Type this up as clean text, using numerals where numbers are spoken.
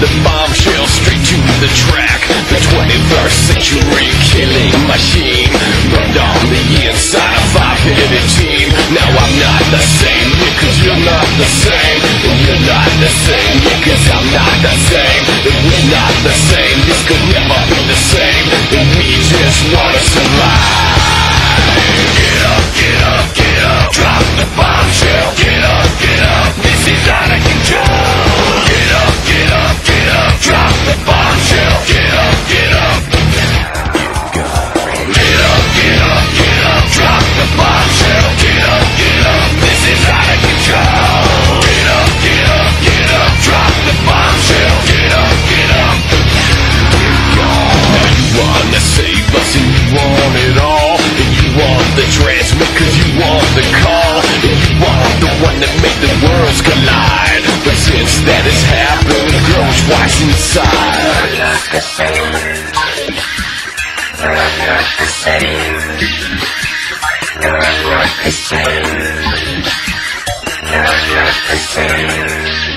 the bombshell, straight to the track. The 21st century killing machine, burned on the inside, a five-headed team. Now I'm not the same, yeah, cause you're not the same. And you're not the same, yeah, cause I'm not the same. And we're not the same, this could never be the same. And we just wanna survive. Get up, get up, get up, drop the bombshell. Get up, this is out of control. Get up, get up, get up, drop the bombshell. Get up, get up. Get up, get up, get up, drop the bombshell. Get up, this is out of control. Get up, get up, get up, drop the bombshell. Get up, get up. Now you wanna save us and you want it all. And you want the transmit cause you want the call. And you want the one that make the worlds collide. But since that has happened, it grows twice inside. You're not the same. You're not the same. You're not the same. You're not the same.